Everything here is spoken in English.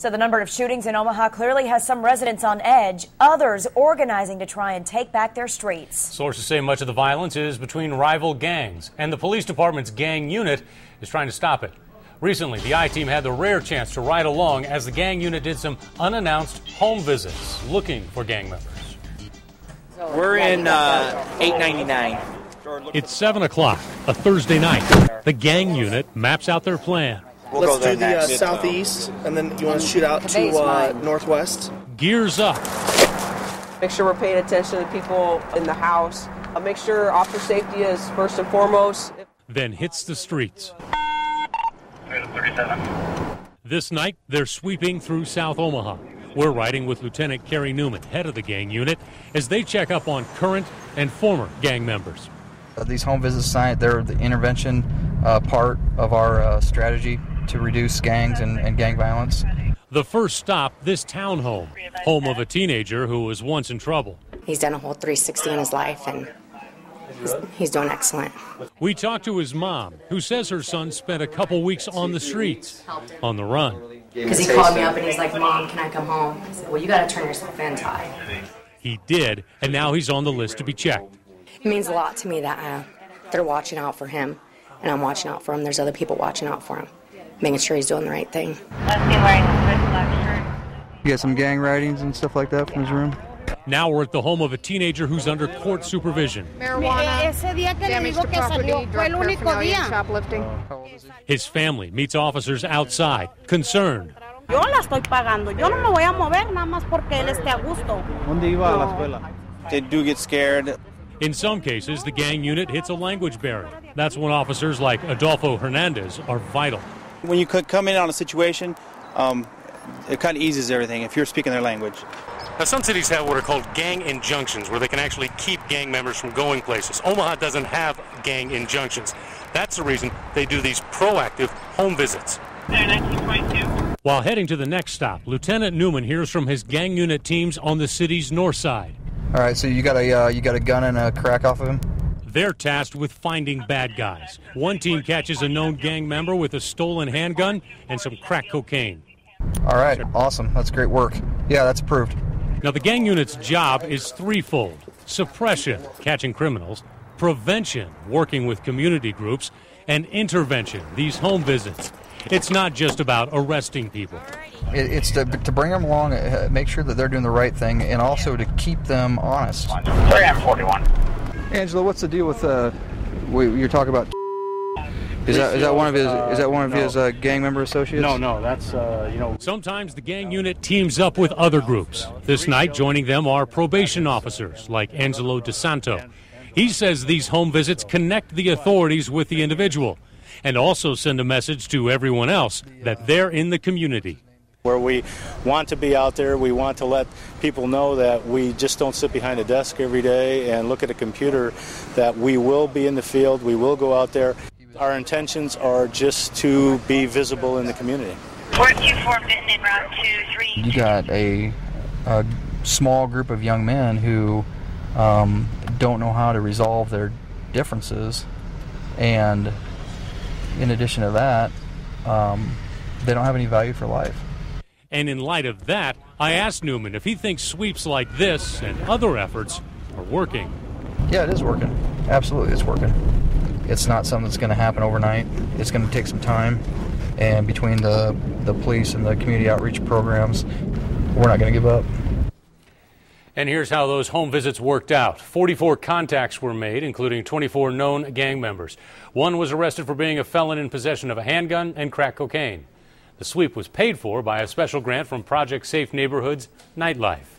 So the number of shootings in Omaha clearly has some residents on edge, others organizing to try and take back their streets. Sources say much of the violence is between rival gangs, and the police department's gang unit is trying to stop it. Recently, the I-Team had the rare chance to ride along as the gang unit did some unannounced home visits looking for gang members. We're in 899. It's 7 o'clock, a Thursday night. The gang unit maps out their plan. Let's do the southeast, and then you want to shoot out to northwest. Gears up. Make sure we're paying attention to people in the house. Make sure officer safety is first and foremost. Then hits the streets. This night, they're sweeping through South Omaha. We're riding with Lieutenant Kerry Newman, head of the gang unit, as they check up on current and former gang members. These home visits tonight, they're the intervention part of our strategy to reduce gangs and gang violence. The first stop, this townhome, home of a teenager who was once in trouble. He's done a whole 360 in his life, and he's doing excellent. We talked to his mom, who says her son spent a couple weeks on the streets, on the run. Because he called me up and he's like, "Mom, can I come home?" I said, "Well, you got to turn yourself in, Ty." He did, and now he's on the list to be checked. It means a lot to me that they're watching out for him, and I'm watching out for him. There's other people watching out for him, making sure he's doing the right thing. You got some gang writings and stuff like that from his room? Now we're at the home of a teenager who's under court supervision. Marijuana, damage to property, drug paraphernalia, shoplifting. His family meets officers outside, concerned. Yo la estoy pagando. Yo no me voy a mover nada más porque él esté a gusto. ¿Dónde iba a la escuela? They do get scared. In some cases, the gang unit hits a language barrier. That's when officers like Adolfo Hernandez are vital. When you could come in on a situation, it kind of eases everything if you're speaking their language. Now, some cities have what are called gang injunctions, where they can actually keep gang members from going places. Omaha doesn't have gang injunctions. That's the reason they do these proactive home visits. While heading to the next stop, Lieutenant Newman hears from his gang unit teams on the city's north side. All right, so you got a gun and a crack off of him? They're tasked with finding bad guys. One team catches a known gang member with a stolen handgun and some crack cocaine. All right, awesome. That's great work. Yeah, that's approved. Now, the gang unit's job is threefold: suppression, catching criminals; prevention, working with community groups; and intervention, these home visits. It's not just about arresting people. It's to bring them along, make sure that they're doing the right thing, and also to keep them honest. 341. Angela, what's the deal with you're talking about? Is that one of his gang member associates? No, that's Sometimes the gang unit teams up with other groups. This night, joining them are probation officers like Angelo DeSanto. He says these home visits connect the authorities with the individual, and also send a message to everyone else that they're in the community. Where we want to be out there, we want to let people know that we just don't sit behind a desk every day and look at a computer, that we will be in the field, we will go out there. Our intentions are just to be visible in the community. 424 Vinton Route 23. You got a small group of young men who don't know how to resolve their differences, and in addition to that, they don't have any value for life. And in light of that, I asked Newman if he thinks sweeps like this and other efforts are working. Yeah, it is working. Absolutely, it's working. It's not something that's going to happen overnight. It's going to take some time, and between the police and the community outreach programs, we're not going to give up. And here's how those home visits worked out. 44 contacts were made, including 24 known gang members. One was arrested for being a felon in possession of a handgun and crack cocaine. The sweep was paid for by a special grant from Project Safe Neighborhoods Nightlife.